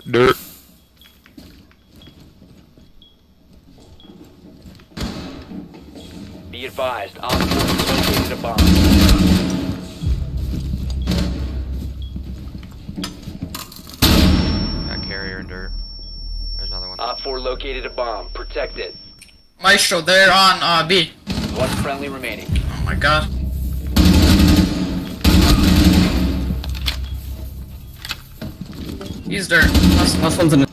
Dirt. Be advised, Op 4 located a bomb. Got carrier and dirt. There's another one. Op 4 located a bomb. Protect it. Maestro, they're on B. One friendly remaining. Oh my god. He's dirt. Last one's in the